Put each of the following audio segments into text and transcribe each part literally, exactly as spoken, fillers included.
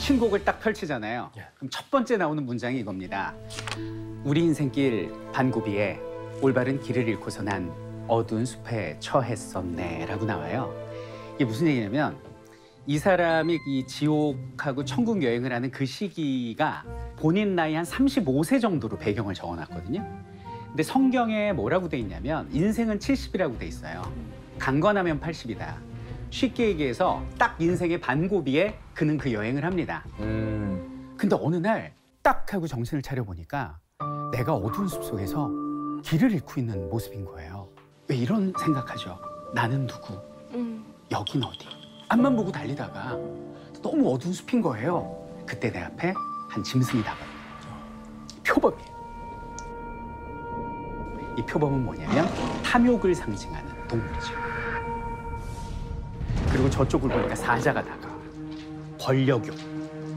신곡을 딱 펼치잖아요. 그럼 첫 번째 나오는 문장이 이겁니다. 우리 인생길 반고비에 올바른 길을 잃고서 난 어두운 숲에 처했었네 라고 나와요. 이게 무슨 얘기냐면 이 사람이 이 지옥하고 천국 여행을 하는 그 시기가 본인 나이 한 삼십오 세 정도로 배경을 적어놨거든요. 근데 성경에 뭐라고 돼 있냐면 인생은 칠십이라고 돼 있어요. 강건하면 팔십이다. 쉽게 얘기해서 딱 인생의 반고비에 그는 그 여행을 합니다. 음. 근데 어느 날 딱 하고 정신을 차려보니까 내가 어두운 숲속에서 길을 잃고 있는 모습인 거예요. 왜 이런 생각하죠? 나는 누구? 음. 여긴 어디? 앞만 보고 달리다가 너무 어두운 숲인 거예요. 그때 내 앞에 한 짐승이 다가와요. 표범이에요. 이 표범은 뭐냐면 탐욕을 상징하는 동물이죠. 그리고 저쪽을 보니까 사자가 다가와요. 권력욕.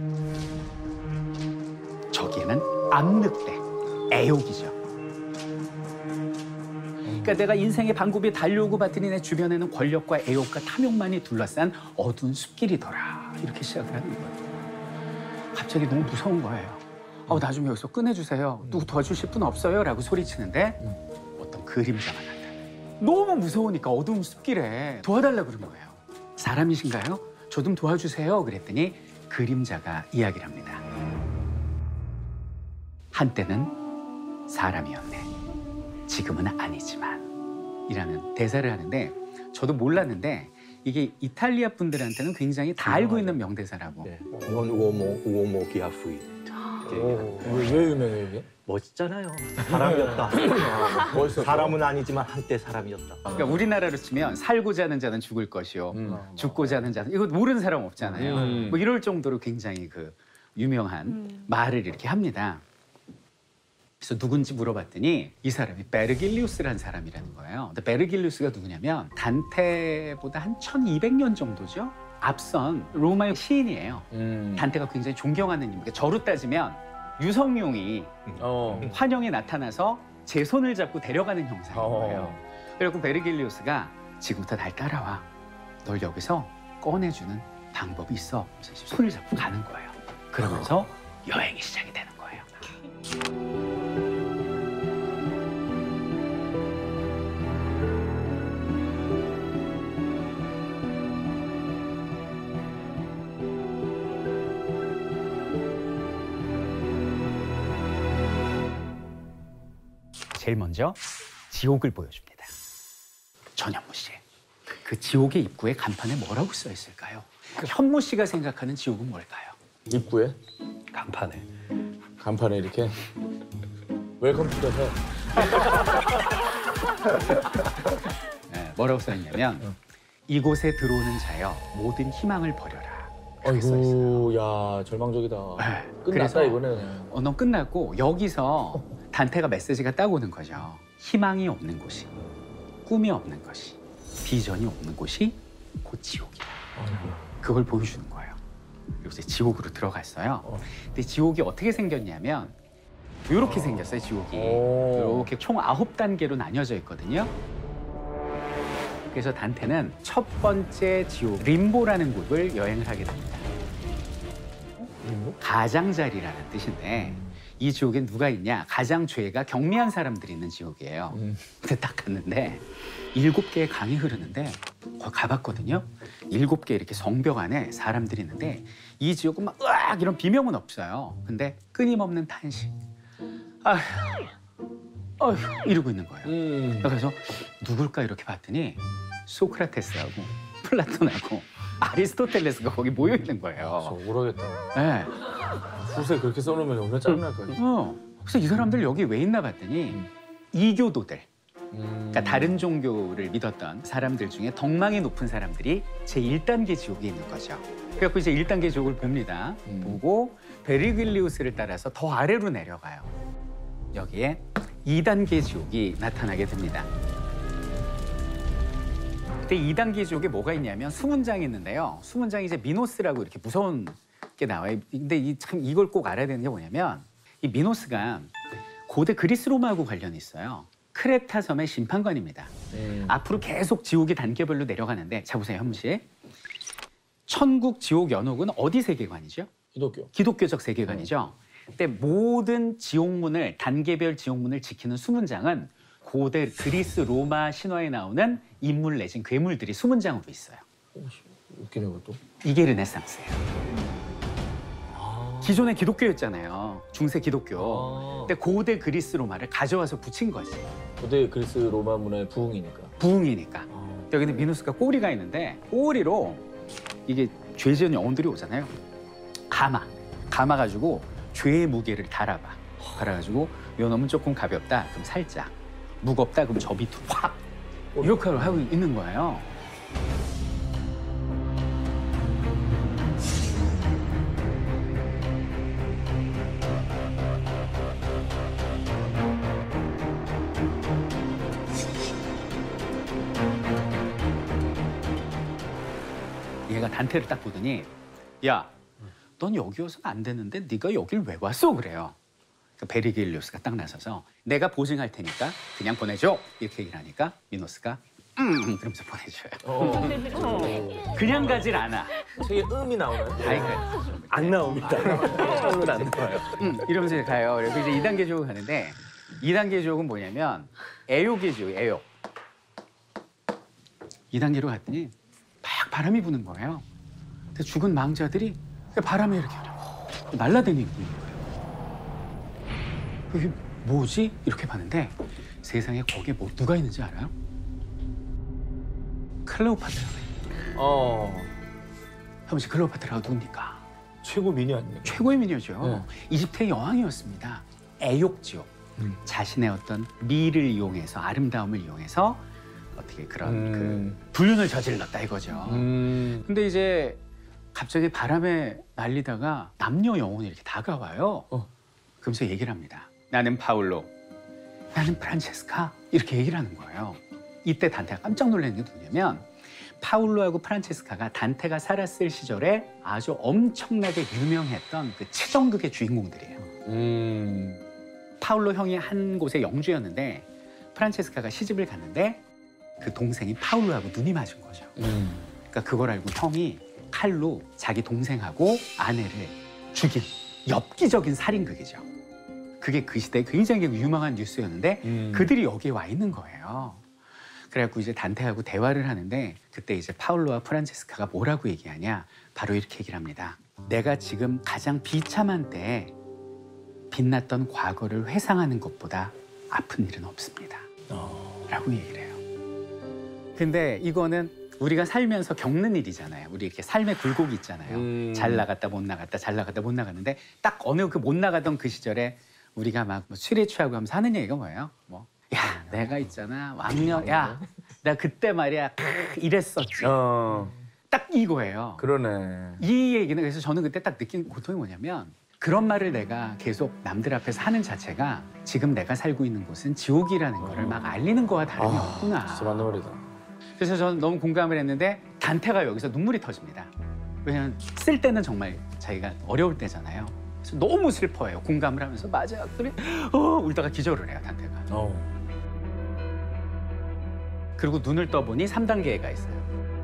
저기에는 암늑대, 애욕이죠. 그러니까 내가 인생의 반고비에 달려오고 봤더니 내 주변에는 권력과 애욕과 탐욕만이 둘러싼 어두운 숲길이더라. 이렇게 시작을 하는 거예요. 갑자기 너무 무서운 거예요. 어, 나 좀 여기서 꺼내주세요. 누구 도와주실 분 없어요? 라고 소리치는데 어떤 그림자가 나타나요. 너무 무서우니까 어두운 숲길에 도와달라고 그런 거예요. 사람이신가요? 저 좀 도와주세요. 그랬더니 그림자가 이야기를 합니다. 한때는 사람이었네. 지금은 아니지만 이라는 대사를 하는데 저도 몰랐는데 이게 이탈리아 분들한테는 굉장히 다 알고 있는 명대사라고. 네. Non uomo, uomo che ha fui. 왜, 왜 유명해 이게? 멋있잖아요. 사람이었다. 멋있었어. 사람은 아니지만 한때 사람이었다. 그러니까 우리나라로 치면 살고자 하는 자는 죽을 것이요. 음. 죽고자 하는 자는 이거 모르는 사람 없잖아요. 음. 뭐 이럴 정도로 굉장히 그 유명한 음. 말을 이렇게 합니다. 그래서 누군지 물어봤더니 이 사람이 베르길리우스라는 사람이라는 거예요. 근데 베르길리우스가 누구냐면 단테보다 한 천이백 년 정도죠. 앞선 로마의 시인이에요. 음. 단테가 굉장히 존경하는 인물. 그러니까 저로 따지면 유성룡이 어. 환영에 나타나서 제 손을 잡고 데려가는 형상인 거예요. 어. 그래서 베르길리우스가 지금부터 날 따라와. 널 여기서 꺼내주는 방법이 있어. 그래서 손을 잡고 가는 거예요. 그러면서 여행이 시작이 되는 거예요. 제일 먼저 지옥을 보여줍니다. 전현무 씨, 그 지옥의 입구에 간판에 뭐라고 써 있을까요? 현무 씨가 생각하는 지옥은 뭘까요? 입구에 간판에. 간판에 이렇게 웰컴 투 더 헬. 네, 뭐라고 써 있냐면 응. 이곳에 들어오는 자여 모든 희망을 버려라. 이렇게 써 있어요. 아이고, 야 절망적이다. 네, 끝났다 그래서 이거는. 어, 넌 끝났고 여기서 단테가 메시지가 딱 오는 거죠. 희망이 없는 곳이, 꿈이 없는 것이, 비전이 없는 곳이 곧 지옥이다. 그걸 보여주는 거예요. 그래서 지옥으로 들어갔어요. 어. 근데 지옥이 어떻게 생겼냐면 이렇게 생겼어요, 지옥이. 오. 이렇게 총 아홉 단계로 나뉘어져 있거든요. 그래서 단테는 첫 번째 지옥, 림보라는 곳을 여행을 하게 됩니다. 림보? 가장자리라는 뜻인데 이 지옥에 누가 있냐? 가장 죄가 경미한 사람들이 있는 지옥이에요. 음. 근데 딱 갔는데 일곱 개의 강이 흐르는데 거기 가봤거든요. 일곱 개 이렇게 성벽 안에 사람들이 있는데 이 지옥은 막 으악 이런 비명은 없어요. 근데 끊임없는 탄식. 아휴, 아휴 이러고 있는 거예요. 음. 그래서 누굴까 이렇게 봤더니 소크라테스하고 플라톤하고 아리스토텔레스가 거기 모여 있는 거예요. 저 모르겠다. 네. 후세 그렇게 써놓으면 얼마나 짜증날 거야. 어. 그래서 이 사람들 여기 왜 있나 봤더니 음. 이교도들, 음. 그러니까 다른 종교를 믿었던 사람들 중에 덕망이 높은 사람들이 제일 단계 지옥에 있는 거죠. 그래서 이제 일 단계 지옥을 봅니다. 음. 보고 베르길리우스를 따라서 더 아래로 내려가요. 여기에 이 단계 지옥이 나타나게 됩니다. 그때 이 단계 지옥에 뭐가 있냐면 수문장이 있는데요. 수문장이 이제 미노스라고 이렇게 무서운 게 나와요. 근데 이 참 이걸 꼭 알아야 되는 게 뭐냐면 이 미노스가 고대 그리스 로마하고 관련이 있어요. 크레타 섬의 심판관입니다. 음. 앞으로 계속 지옥이 단계별로 내려가는데 자 보세요, 현무 씨. 천국, 지옥, 연옥은 어디 세계관이죠? 기독교. 기독교적 세계관이죠. 근데 모든 지옥문을 단계별 지옥문을 지키는 수문장은 고대 그리스 로마 신화에 나오는 인물 내진 괴물들이 수문장으로 있어요. 오, 씨, 웃기네 그것도. 이게 르네상스예요. 기존의 기독교였잖아요. 중세 기독교. 아. 근데 고대 그리스 로마를 가져와서 붙인 거지. 고대 그리스 로마 문화의 부흥이니까. 부흥이니까. 아. 여기는 미누스가 꼬리가 있는데 꼬리로 이게 죄 지은 영혼들이 오잖아요. 감아. 감아 가지고 죄의 무게를 달아봐. 달아가지고 요 놈은 조금 가볍다. 그럼 살짝. 무겁다. 그럼 저 밑으로 확. 이렇게 하고 있는 거예요. 얘가 단테를 딱 보더니 야, 넌 여기 와서 안 되는데 네가 여길 왜 왔어? 그래요. 그러니까 베르길리우스가 딱 나서서 내가 보증할 테니까 그냥 보내줘. 이렇게 얘기를 하니까 미노스가 음 그러면서 보내줘요. 어. 그냥 가질 않아. 책에 음이 나오나요? 아이, 그, 안 나옵니다. 음은 안 나와요. 음, 이러면서 가요. 그래서 이제 이 단계 지옥을 가는데 이 단계 지옥은 뭐냐면 애욕의 지옥, 애욕. 이 단계로 갔더니 막 바람이 부는 거예요. 근데 죽은 망자들이 바람에 이렇게 날아다니고 있는 거예요. 그게 뭐지? 이렇게 봤는데 세상에 거기에 뭐 누가 있는지 알아요? 클레오파트라가 있는 거예요. 어. 혹시 클레오파트라가 누굽니까? 최고 미녀 아닙니까? 최고의 미녀죠. 네. 이집트의 여왕이었습니다. 애욕지옥. 음. 자신의 어떤 미를 이용해서 아름다움을 이용해서 어떻게 그런 음. 그 불륜을 저질렀다 이거죠. 음. 근데 이제 갑자기 바람에 날리다가 남녀 영혼이 이렇게 다가와요. 어. 그러면서 얘기를 합니다. 나는 파울로, 나는 프란체스카 이렇게 얘기를 하는 거예요. 이때 단테가 깜짝 놀라는 게 누구냐면 파울로하고 프란체스카가 단테가 살았을 시절에 아주 엄청나게 유명했던 그 치정극의 주인공들이에요. 음. 파울로 형이 한 곳에 영주였는데 프란체스카가 시집을 갔는데 그 동생이 파울로하고 눈이 맞은 거죠. 음. 그러니까 그걸 알고 형이 칼로 자기 동생하고 아내를 죽인 엽기적인 살인극이죠. 그게 그 시대에 굉장히 유명한 뉴스였는데 음. 그들이 여기에 와 있는 거예요. 그래갖고 이제 단테하고 대화를 하는데 그때 이제 파울로와 프란체스카가 뭐라고 얘기하냐? 바로 이렇게 얘기를 합니다. 내가 지금 가장 비참한 때에 빛났던 과거를 회상하는 것보다 아픈 일은 없습니다. 어. 라고 얘기를 해요. 근데 이거는 우리가 살면서 겪는 일이잖아요. 우리 이렇게 삶의 굴곡이 있잖아요. 음. 잘 나갔다 못 나갔다 잘 나갔다 못 나갔는데 딱 어느 그 못 나가던 그 시절에 우리가 막뭐 술에 취하고 하면서 하는 얘기가 뭐예요? 뭐, 야, 내가 있잖아. 왕년, 야, 나 그때 말이야. 크, 이랬었지. 어. 딱 이거예요. 그러네. 이 얘기는 그래서 저는 그때 딱 느낀 고통이 뭐냐면 그런 말을 내가 계속 남들 앞에서 하는 자체가 지금 내가 살고 있는 곳은 지옥이라는 거를 막 알리는 거와 다름이 없구나. 진짜 맞는 말이다. 그래서 저는 너무 공감을 했는데 단테가 여기서 눈물이 터집니다. 왜냐면 쓸 때는 정말 자기가 어려울 때잖아요. 그래서 너무 슬퍼해요. 공감을 하면서 맞아. 그래 어, 울다가 기절을 해요. 단테가. 어. 그리고 눈을 떠보니 삼 단계가 있어요.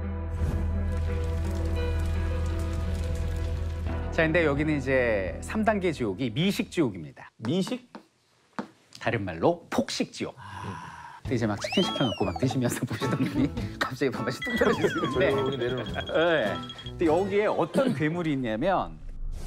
자, 근데 여기는 이제 삼 단계 지옥이 미식 지옥입니다. 미식? 다른 말로 폭식 지옥. 근데 이제 막 치킨 시켜놓고 막 드시면서 보시던 분이 갑자기 밥맛이 뚝 떨어지시는데 여기 내려놓는 네. 근데 여기에 어떤 괴물이 있냐면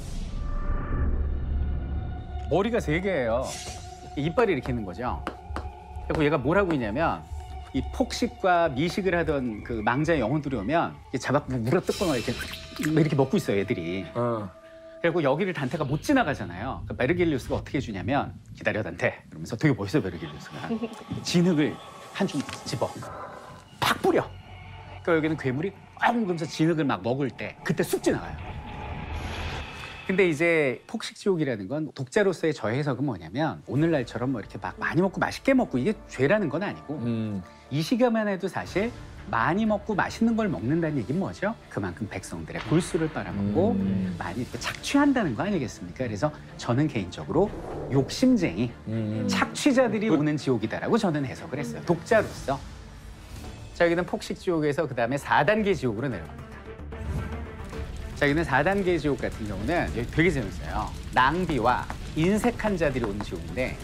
머리가 세 개예요. 이빨이 이렇게 있는 거죠. 그리고 얘가 뭘 하고 있냐면 이 폭식과 미식을 하던 그 망자의 영혼들이 오면 잡아 물어뜯거나 이렇게 이렇게 먹고 있어요, 애들이. 어. 그리고 여기를 단테가 못 지나가잖아요. 그러니까 베르길리우스가 어떻게 해주냐면 기다려 단테 이러면서 되게 멋있어 베르길리우스가 진흙을 한 줌 집어 팍 뿌려. 그러니까 여기는 괴물이 꽝 그러면서 진흙을 막 먹을 때 그때 쑥 지나가요. 근데 이제 폭식지옥이라는 건 독자로서의 저의 해석은 뭐냐면 오늘날처럼 뭐 이렇게 막 많이 먹고 맛있게 먹고 이게 죄라는 건 아니고 음. 이 시간만 해도 사실 많이 먹고 맛있는 걸 먹는다는 얘기는 뭐죠? 그만큼 백성들의 골수를 빨아먹고 음. 많이 이렇게 착취한다는 거 아니겠습니까? 그래서 저는 개인적으로 욕심쟁이, 음. 착취자들이 오는 지옥이다라고 저는 해석을 했어요. 독자로서. 자, 여기는 폭식지옥에서 그다음에 사 단계 지옥으로 내려갑니다. 자, 여기는 사 단계 지옥 같은 경우는 여기 되게 재밌어요. 낭비와 인색한 자들이 오는 지옥인데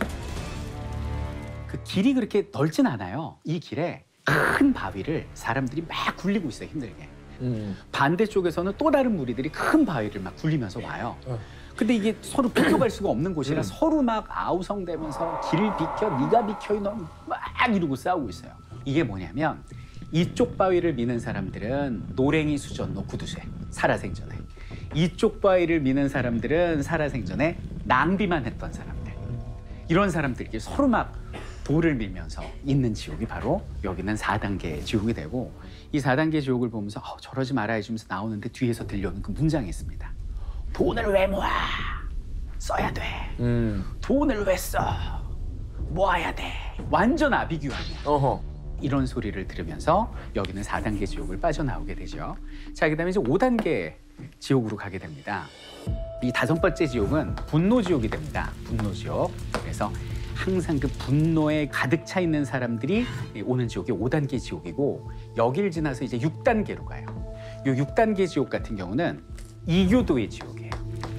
그 길이 그렇게 넓진 않아요. 이 길에 큰 바위를 사람들이 막 굴리고 있어요, 힘들게. 음. 반대쪽에서는 또 다른 무리들이 큰 바위를 막 굴리면서 와요. 어. 근데 이게 서로 비켜갈 수가 없는 곳이라 음. 서로 막 아우성대면서 길을 비켜, 네가 비켜, 이놈 막 이러고 싸우고 있어요. 이게 뭐냐면 이쪽 바위를 미는 사람들은 노랭이 수전노 구두쇠, 살아생전에. 이쪽 바위를 미는 사람들은 살아생전에 낭비만 했던 사람들. 이런 사람들끼리 서로 막 돌을 밀면서 있는 지옥이 바로 여기는 사 단계 지옥이 되고, 이 사 단계 지옥을 보면서 어, 저러지 말아야지 하면서 나오는데 뒤에서 들려오는 그 문장이 있습니다. 돈을 왜 모아? 써야 돼. 음. 돈을 왜 써? 모아야 돼. 완전 아비규환이야. 어허. 이런 소리를 들으면서 여기는 사 단계 지옥을 빠져나오게 되죠. 자, 그다음에 이제 오 단계 지옥으로 가게 됩니다. 이 다섯 번째 지옥은 분노 지옥이 됩니다. 분노 지옥. 그래서 항상 그 분노에 가득 차 있는 사람들이 오는 지옥이 오 단계 지옥이고, 여길 지나서 이제 육 단계로 가요. 이 육 단계 지옥 같은 경우는 이교도의 지옥이에요.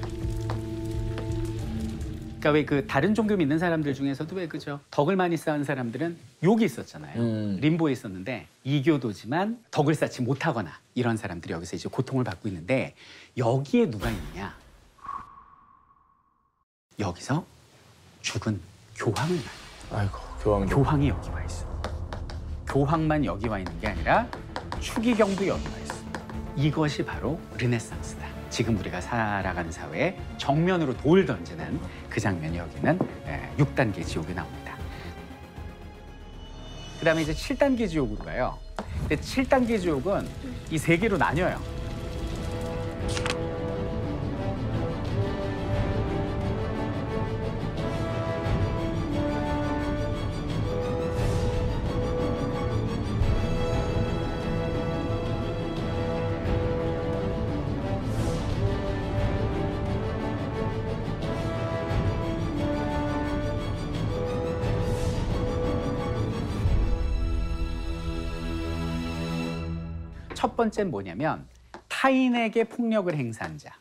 그러니까 왜 그 다른 종교 믿는 사람들 중에서도 왜 그죠? 덕을 많이 쌓은 사람들은 욕이 있었잖아요. 음. 림보에 있었는데 이교도지만 덕을 쌓지 못하거나 이런 사람들이 여기서 이제 고통을 받고 있는데, 여기에 누가 있느냐? 여기서 죽은 교황을 만나요. 아이고, 교황. 교황이 여기 와 있어. 교황만 여기 와 있는 게 아니라 추기경도 여기 와 있어. 이것이 바로 르네상스다. 지금 우리가 살아가는 사회에 정면으로 돌 던지는 그 장면이 여기는 육 단계 지옥에 나옵니다. 그 다음에 이제 칠 단계 지옥으로 가요. 근데 칠 단계 지옥은 이 세 개로 나뉘어요. 첫 번째는 뭐냐면 타인에게 폭력을 행사한 자.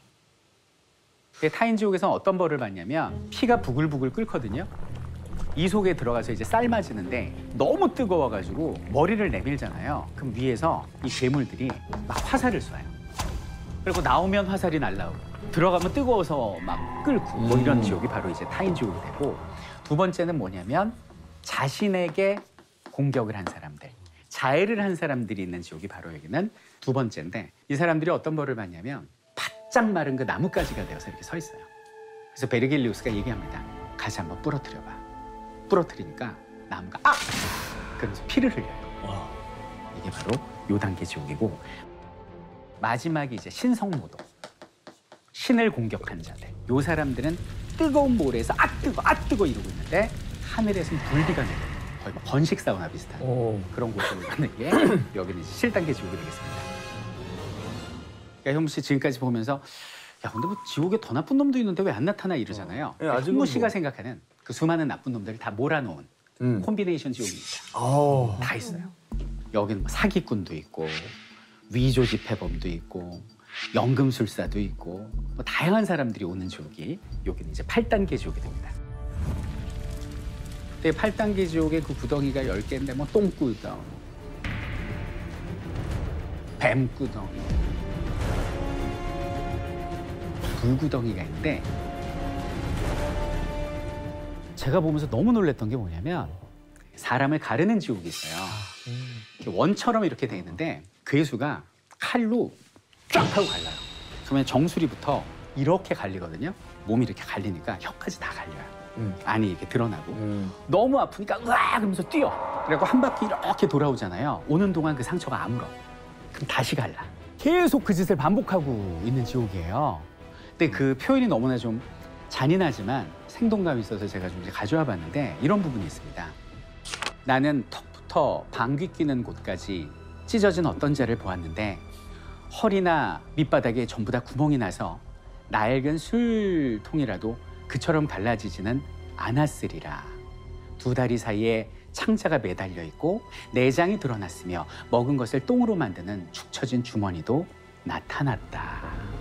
타인 지옥에서는 어떤 벌을 받냐면 피가 부글부글 끓거든요. 이 속에 들어가서 이제 삶아지는데 너무 뜨거워가지고 머리를 내밀잖아요. 그럼 위에서 이 괴물들이 막 화살을 쏴요. 그리고 나오면 화살이 날라오고 들어가면 뜨거워서 막 끓고 뭐 이런 지옥이 바로 이제 타인 지옥이 되고, 두 번째는 뭐냐면 자신에게 공격을 한 사람들, 자해를 한 사람들이 있는 지옥이 바로 여기는 두 번째인데, 이 사람들이 어떤 벌을 받냐면 바짝 마른 그 나뭇가지가 되어서 이렇게 서 있어요. 그래서 베르길리우스가 얘기합니다. 가지 한번 부러뜨려봐. 부러뜨리니까 나무가 아! 그러면서 피를 흘려요. 이게 바로 요 단계 지옥이고, 마지막이 이제 신성모독. 신을 공격한 자들. 요 사람들은 뜨거운 모래에서 아 뜨거, 아 뜨거 이러고 있는데 하늘에서는 불비가 내려요. 거의 뭐 번식 사우나 비슷한 오. 그런 곳으로 가는 게 여기는 이제 칠 단계 지옥이 되겠습니다. 그러니까 현무 씨 지금까지 보면서 야 근데 뭐 지옥에 더 나쁜 놈도 있는데 왜 안 나타나 이러잖아요. 예, 아직은 현무 씨가 뭐. 생각하는 그 수많은 나쁜 놈들을 다 몰아놓은 음. 콤비네이션 지옥입니다. 아. 다 있어요. 여기는 뭐 사기꾼도 있고 위조 지폐범도 있고 연금술사도 있고 뭐 다양한 사람들이 오는 지옥이 여기는 이제 팔 단계 지옥이 됩니다. 근데 팔 단계 지옥의 그 구덩이가 열 개인데 뭐 똥구덩, 뱀구덩이, 불구덩이가 있는데, 제가 보면서 너무 놀랐던 게 뭐냐면 사람을 가르는 지옥이 있어요. 이렇게 원처럼 이렇게 돼 있는데 괴수가 칼로 쫙 하고 갈라요. 그러면 정수리부터 이렇게 갈리거든요. 몸이 이렇게 갈리니까 혀까지 다 갈려요. 음. 안이 이렇게 드러나고 음. 너무 아프니까 으악 하면서 뛰어. 그래갖고 한 바퀴 이렇게 돌아오잖아요. 오는 동안 그 상처가 아물어. 그럼 다시 갈라. 계속 그 짓을 반복하고 있는 지옥이에요. 근데 그 표현이 너무나 좀 잔인하지만 생동감이 있어서 제가 좀 이제 가져와 봤는데 이런 부분이 있습니다. 나는 턱부터 방귀 뀌는 곳까지 찢어진 어떤 자를 보았는데 허리나 밑바닥에 전부 다 구멍이 나서 낡은 술통이라도 그처럼 갈라지지는 않았으리라. 두 다리 사이에 창자가 매달려 있고 내장이 드러났으며 먹은 것을 똥으로 만드는 축 처진 주머니도 나타났다.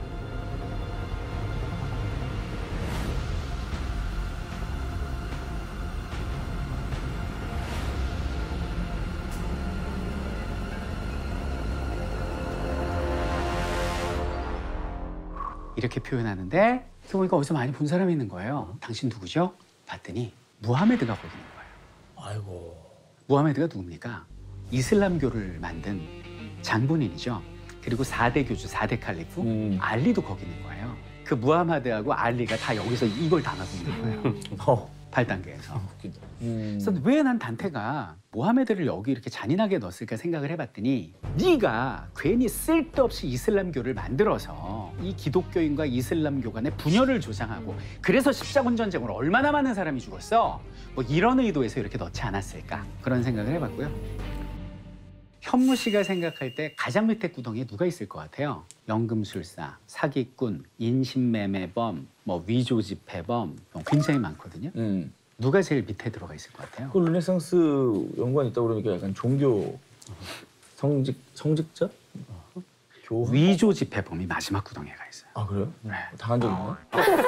이렇게 표현하는데 보니까 어디서 많이 본 사람이 있는 거예요. 당신 누구죠? 봤더니 무하메드가 거기 있는 거예요. 아이고. 무하메드가 누굽니까? 이슬람교를 만든 장본인이죠. 그리고 사 대 교주, 사 대 칼리프, 음. 알리도 거기 있는 거예요. 그 무하마드하고 알리가 다 여기서 이걸 담아고 있는 거예요. 어. 팔 단계에서. 웃기다. 음. 그래서 왜 난 단테가 모하메드를 여기 이렇게 잔인하게 넣었을까 생각을 해봤더니 네가 괜히 쓸데없이 이슬람교를 만들어서 이 기독교인과 이슬람교 간의 분열을 조장하고 그래서 십자군 전쟁으로 얼마나 많은 사람이 죽었어? 뭐 이런 의도에서 이렇게 넣지 않았을까? 그런 생각을 해봤고요. 현무 씨가 생각할 때 가장 밑에 구덩이에 누가 있을 것 같아요? 연금술사, 사기꾼, 인신매매범, 뭐 위조지폐범 굉장히 많거든요. 음. 누가 제일 밑에 들어가 있을 것 같아요? 그 르네상스 연관이 있다고 그러니까 약간 종교 성직 성직자? 교 위조지폐범이 마지막 구덩이에 가 있어요. 아 그래요? 네. 당한 적 있나?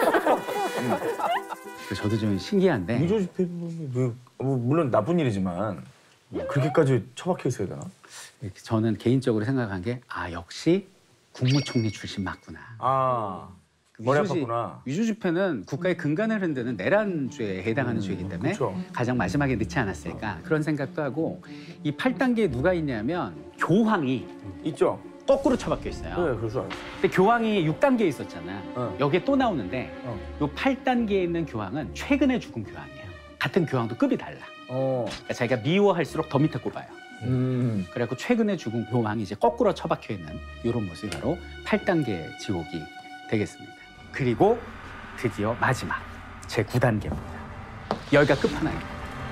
그래서 저도 좀 신기한데 위조 집회범이 왜? 뭐 물론 나쁜 일이지만 그렇게까지 처박혀 있어야 되나? 이렇게 저는 개인적으로 생각한 게 아 역시 국무총리 출신 맞구나. 아 그 머리 위조지- 아팠구나. 위조지폐는 국가의 근간을 흔드는 내란죄에 해당하는 음, 죄이기 때문에 그쵸. 가장 마지막에 넣지 않았을까 그런 생각도 하고 이 팔 단계에 누가 있냐면 교황이 있죠? 거꾸로 처박혀 있어요. 그래 그럴 줄 알았어. 근데 교황이 육 단계에 있었잖아. 어. 여기에 또 나오는데 어. 요 팔 단계에 있는 교황은 최근에 죽은 교황이에요. 같은 교황도 급이 달라. 어. 그러니까 자기가 미워할수록 더 밑에 꼽아요. 음. 그래갖고 최근에 죽은 교황이 이제 거꾸로 처박혀 있는 이런 모습이 바로 팔 단계 지옥이 되겠습니다. 그리고 드디어 마지막 제구 단계입니다. 여기가 끝판왕입니다.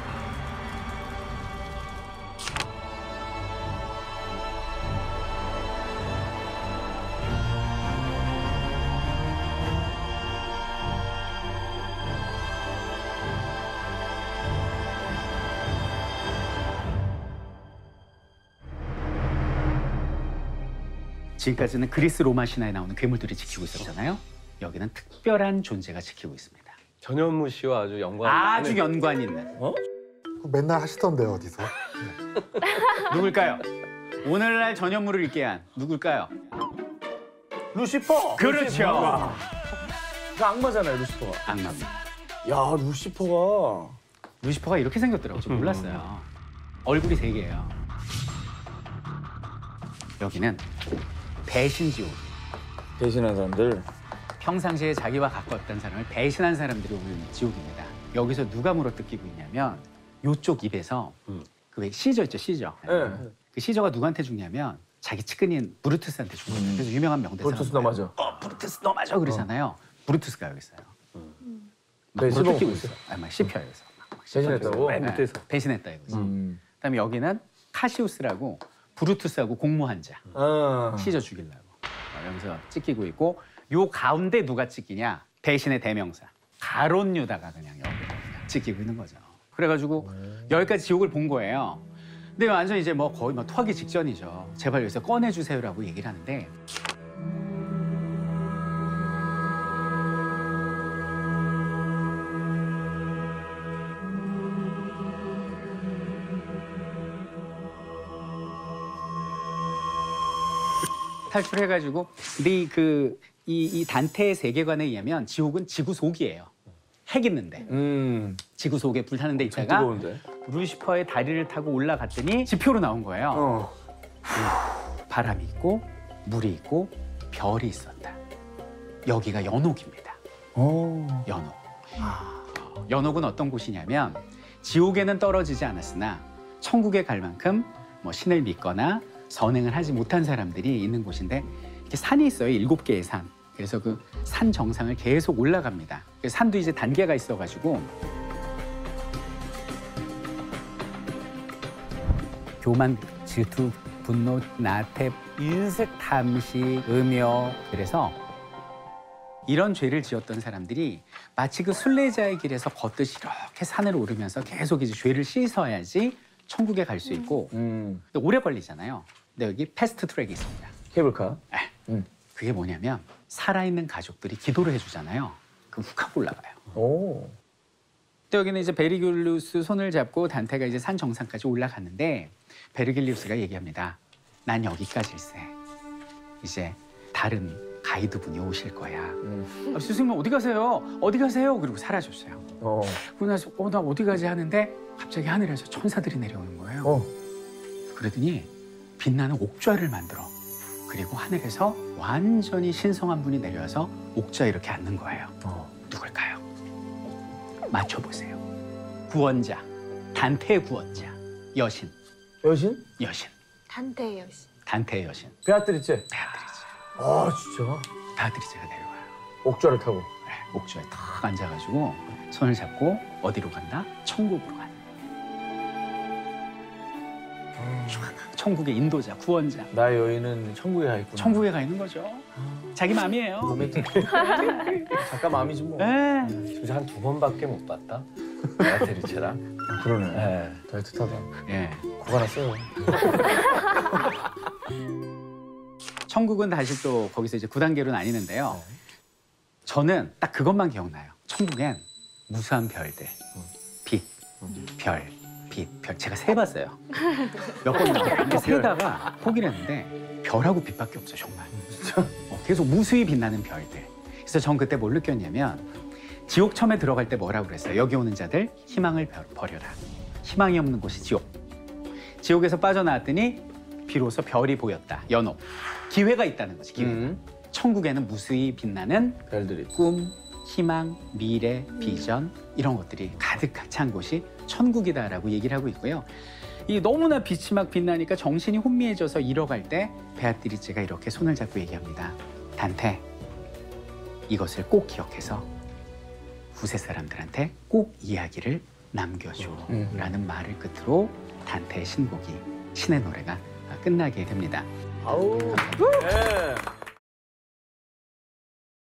지금까지는 그리스 로마 신화에 나오는 괴물들이 지키고 있었잖아요. 여기는 특별한 존재가 지키고 있습니다. 전현무 씨와 아주 연관. 아주 연관 있는 어? 그거 맨날 하시던데요, 어디서? 누굴까요? 오늘날 전현무를 읽게 한 누굴까요? 루시퍼. 그렇죠. 루시퍼. 그 악마잖아요, 루시퍼가. 악마입니다. 야, 루시퍼가 루시퍼가 이렇게 생겼더라고요. 저 몰랐어요. 얼굴이 세 개예요. 여기는 배신 지옥. 배신한 사람들. 평상시에 자기와 가까웠던 사람을 배신한 사람들이 오는 지옥입니다. 여기서 누가 물어뜯기고 있냐면 요쪽 입에서 음. 그 왜 시저 있죠, 시저. 네. 그 시저가 누구한테 죽냐면 자기 측근인 브루투스한테 죽어요. 음. 그래서 유명한 명대사가 브루투스 너 맞아. 어, 브루투스 너 맞아 그러잖아요. 브루투스가 여기 있어요. 막 네, 물어뜯기고 씹어먹고 있어. 아니, 막 씹혀요. 그래서. 막 배신했다고? 네, 밑에서. 배신했다 이거지. 음. 그다음에 여기는 카시우스라고 브루투스하고 공모한 자. 아. 시저 죽이려고. 어, 여기서 찍히고 있고 요 가운데 누가 찍히냐? 배신의 대명사. 가론 유다가 그냥 여기 그냥 찍히고 있는 거죠. 그래가지고 여기까지 지옥을 본 거예요. 근데 완전 이제 뭐 거의 뭐 토하기 직전이죠. 제발 여기서 꺼내주세요라고 얘기를 하는데 탈출해가지고 근데 그 이 이 단테의 세계관에 의하면 지옥은 지구 속이에요. 핵 있는데 음. 지구 속에 불타는 데 엄청 있다가 뜨거운데. 루시퍼의 다리를 타고 올라갔더니 지표로 나온 거예요. 어. 바람이 있고 물이 있고 별이 있었다. 여기가 연옥입니다. 어. 연옥. 연옥은 어떤 곳이냐면 지옥에는 떨어지지 않았으나 천국에 갈 만큼 뭐 신을 믿거나 선행을 하지 못한 사람들이 있는 곳인데 이렇게 산이 있어요. 일곱 개의 산. 그래서 그 산 정상을 계속 올라갑니다. 그래서 산도 이제 단계가 있어가지고 교만, 질투, 분노, 나태, 인색, 탐시, 음욕. 그래서 이런 죄를 지었던 사람들이 마치 그 순례자의 길에서 걷듯이 이렇게 산을 오르면서 계속 이제 죄를 씻어야지 천국에 갈 수 있고 음. 오래 걸리잖아요. 근데 여기 패스트 트랙이 있습니다. 케이블카. 에, 음. 그게 뭐냐면 살아있는 가족들이 기도를 해주잖아요. 그럼 훅 하고 올라가요. 오. 또 여기는 이제 베르길리우스 손을 잡고 단테가 이제 산 정상까지 올라갔는데 베르길리우스가 얘기합니다. 난 여기까지일세. 이제 다른 가이드분이 오실 거야. 음. 아, 스승님 어디 가세요? 어디 가세요? 그리고 사라졌어요. 어. 그러고 나서 어, 나 어디 가지 하는데 갑자기 하늘에서 천사들이 내려오는 거예요. 어. 그러더니 빛나는 옥좌를 만들어. 그리고 하늘에서 완전히 신성한 분이 내려와서 옥좌에 이렇게 앉는 거예요. 어. 누굴까요? 맞춰보세요. 구원자, 단테의 구원자, 여신, 여신? 여신, 단테의 여신. 단테의 여신, 베아트리체. 베아트리체. 아 진짜? 베아트리체가 내려와요. 옥좌를 타고. 네, 옥좌에 탁 앉아가지고 손을 잡고 어디로 간다? 천국으로 간다. 천국의 인도자, 구원자. 나의 여인은 천국에 가 있구나. 천국에 가 있는 거죠. 자기 맘이에요. 로맨틱. 잠깐 마음이지 뭐. 네. 진짜 한 두 번밖에 못 봤다. 베아트리체랑. 아, 그러네. 네. 따뜻하다. 예. 고가 났어요. 천국은 다시 또 거기서 이제 구 단계로 나뉘는데요. 저는 딱 그것만 기억나요. 천국엔 무수한 별들, 빛, 별, 빛, 별. 제가 세봤어요. 몇 번 나와요. 이렇게 세다가 포기를 했는데 별하고 빛밖에 없어 정말. 어, 계속 무수히 빛나는 별들. 그래서 전 그때 뭘 느꼈냐면 지옥 처음에 들어갈 때 뭐라고 그랬어요? 여기 오는 자들 희망을 버- 버려라. 희망이 없는 곳이 지옥. 지옥에서 빠져나왔더니 비로소 별이 보였다. 연옥. 기회가 있다는 거지. 기회. 음. 천국에는 무수히 빛나는 별들이. 꿈, 희망, 미래, 비전 이런 것들이 가득 찬 곳이 천국이다라고 얘기를 하고 있고요. 이 너무나 빛이 막 빛나니까 정신이 혼미해져서 잃어갈 때 베아트리체가 이렇게 손을 잡고 얘기합니다. 단테, 이것을 꼭 기억해서 후세 사람들한테 꼭 이야기를 남겨줘라는 말을 끝으로 단테의 신곡이 신의 노래가 끝나게 됩니다. 아우. 네.